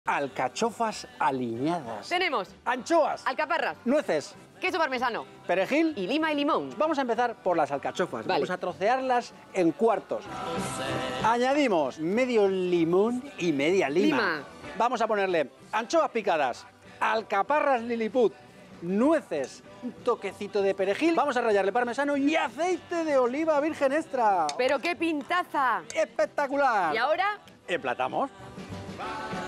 Alcachofas aliñadas. Tenemos Anchoas. alcaparras, Nueces. queso parmesano Perejil. y lima y limón. Vamos a empezar por las alcachofas. Vale. Vamos a trocearlas en cuartos. Añadimos medio limón y media lima. Vamos a ponerle anchoas picadas, alcaparras liliput, nueces, un toquecito de perejil. Vamos a rallarle parmesano y aceite de oliva virgen extra. ¡Pero qué pintaza! ¡Espectacular! ¿Y ahora? Emplatamos.